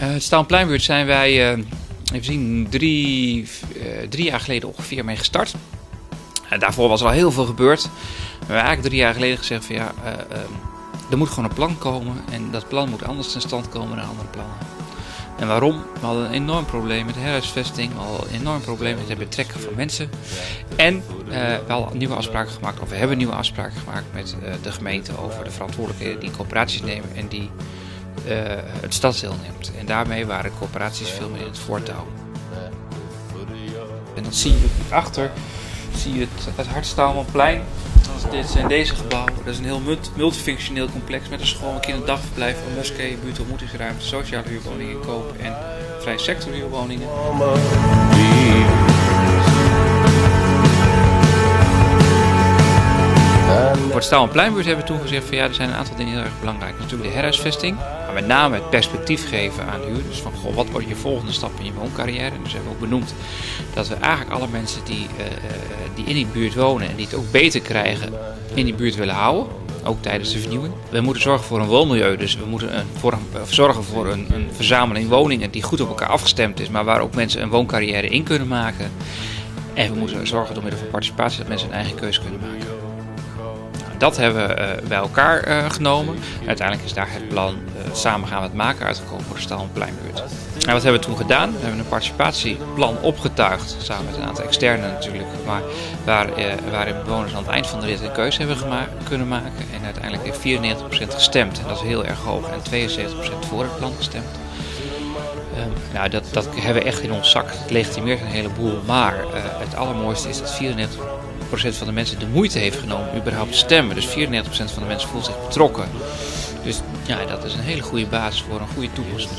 Het Staanpleinbuurt zijn wij, even zien, drie jaar geleden ongeveer mee gestart. Daarvoor was er al heel veel gebeurd. We hebben eigenlijk 3 jaar geleden gezegd van ja, er moet gewoon een plan komen. En dat plan moet anders ten stand komen dan andere plannen. En waarom? We hadden een enorm probleem met de herhuisvesting. We hadden een enorm probleem met het betrekken van mensen. En we hadden nieuwe afspraken gemaakt, of we hebben nieuwe afspraken gemaakt met de gemeente over de verantwoordelijkheden die corporaties nemen en die het stadsdeel neemt. En daarmee waren corporaties veel meer in het voortouw. En dan zie je achter, zie je het Hartstaalmanplein. Dit zijn deze gebouwen. Dat is een heel multifunctioneel complex met een school, een kinderdagverblijf, een moskee, buurtontmoetingsruimte, sociale huurwoningen, koop- en vrije sector huurwoningen. Voor het Staanmanpleinbuurt hebben we toen gezegd van ja, er zijn een aantal dingen heel erg belangrijk. Natuurlijk de herhuisvesting, maar met name het perspectief geven aan huurders. Van goh, wat wordt je volgende stap in je wooncarrière? En dus hebben we ook benoemd dat we eigenlijk alle mensen die in die buurt wonen en die het ook beter krijgen in die buurt willen houden. Ook tijdens de vernieuwing. We moeten zorgen voor een woonmilieu, dus we moeten zorgen voor een verzameling woningen die goed op elkaar afgestemd is, maar waar ook mensen een wooncarrière in kunnen maken. En we moeten zorgen door middel van participatie dat mensen een eigen keuze kunnen maken. Dat hebben we bij elkaar genomen. Uiteindelijk is daar het plan Samen gaan we het maken uitgekomen voor de Staanmanpleinbuurt. En wat hebben we toen gedaan? We hebben een participatieplan opgetuigd, samen met een aantal externen natuurlijk, maar waarin bewoners aan het eind van de rit een keuze hebben kunnen maken. En uiteindelijk heeft 94% gestemd, en dat is heel erg hoog, en 72% voor het plan gestemd. Nou, dat hebben we echt in ons zak. Het legitimeert een heleboel, maar het allermooiste is dat 94% van de mensen de moeite heeft genomen om überhaupt te stemmen. Dus 94% van de mensen voelt zich betrokken. Dus ja, dat is een hele goede basis voor een goede toekomst.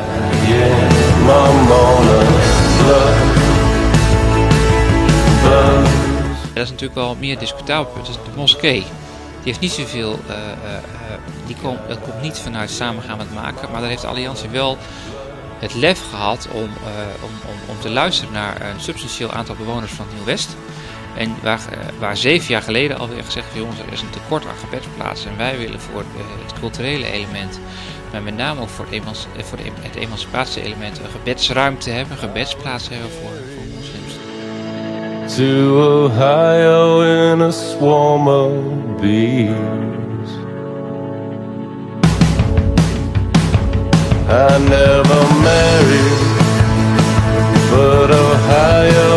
Dat is natuurlijk wel meer discutabel. Dat is de moskee. Die heeft niet zoveel, dat komt niet vanuit Samen gaan we het maken, maar daar heeft de Alliantie wel het lef gehad om te luisteren naar een substantieel aantal bewoners van Nieuw-West. En waar 7 jaar geleden alweer gezegd is, jongens, er is een tekort aan gebedsplaatsen en wij willen voor het culturele element, maar met name ook voor het emancipatie-element een gebedsruimte hebben, een gebedsplaats hebben voor moslims. To Ohio in a swarm of bees. I never married, but Ohio